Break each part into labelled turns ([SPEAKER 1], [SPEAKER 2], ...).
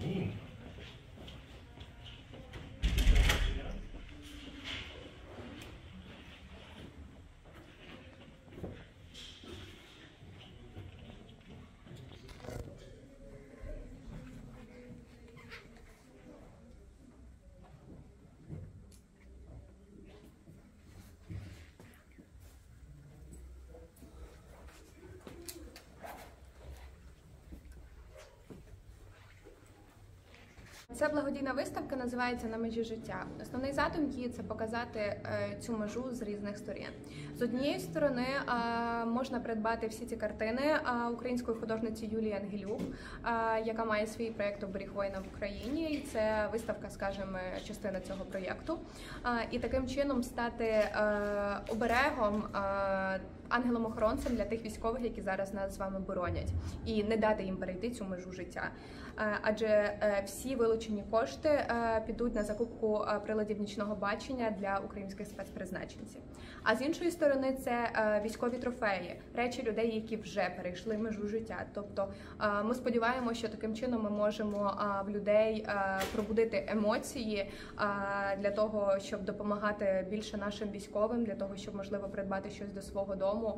[SPEAKER 1] Ця благодійна виставка називається «На межі життя». Основний задум її – це показати цю межу з різних сторін. З однієї сторони можна придбати всі ці картини української художниці Юлії Ангелюк, яка має свій проєкт «Оберіг воїна в Україні». І це виставка, скажімо, частина цього проєкту. І таким чином стати оберегом, ангелом-охоронцем для тих військових, які зараз нас з вами боронять, і не дати їм перейти цю межу життя. Адже всі вилучені кошти підуть на закупку приладів нічного бачення для українських спецпризначенців. А з іншої сторони, це військові трофеї, речі людей, які вже перейшли межу життя. Тобто ми сподіваємося, що таким чином ми можемо в людей пробудити емоції для того, щоб допомагати більше нашим військовим, для того, щоб, можливо, придбати щось до свого дому,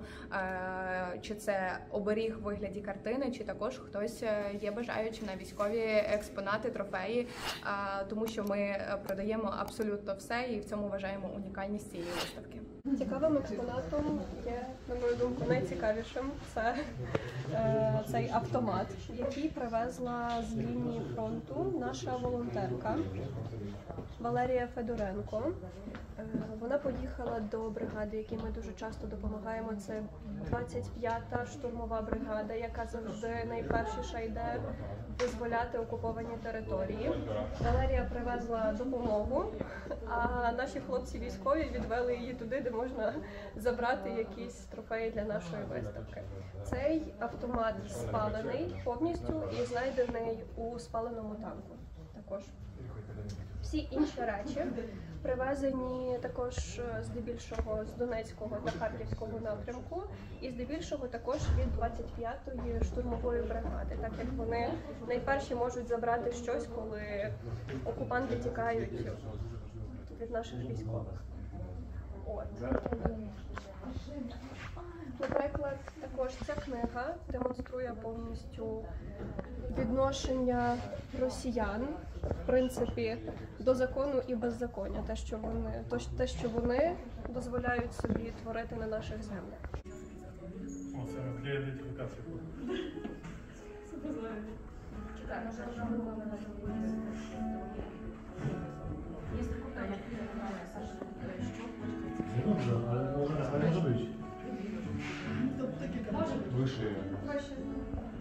[SPEAKER 1] чи це оберіг в вигляді картини, чи також хтось є бажаючи на військові експонати, трофеї, тому що ми продаємо абсолютно все і в цьому вважаємо унікальність цієї виставки.
[SPEAKER 2] Цікавим експонатом є, на мою думку, найцікавішим – це цей автомат, який привезла з лінії фронту наша волонтерка Валерія Федоренко. Вона поїхала до бригади, якій ми дуже часто допомагаємо. Це 25-та штурмова бригада, яка завжди найпершіша йде визволяти окуповані території. Валерія привезла допомогу, а наші хлопці військові відвели її туди, де можна забрати якісь трофеї для нашої виставки. Цей автомат спалений повністю і знайдений у спаленому танку також. Всі інші речі привезені також здебільшого з Донецького та Харківського напрямку і здебільшого також від 25-ї штурмової бригади, так як вони найперші можуть забрати щось, коли окупанти тікають від наших військових. Наприклад, також ця книга демонструє повністю відношення росіян, в принципі, до закону і беззаконня, те, що вони дозволяють собі творити на наших землях.
[SPEAKER 3] О, це для ідентифікації.
[SPEAKER 4] Dobrze, ale może być. Wyższy.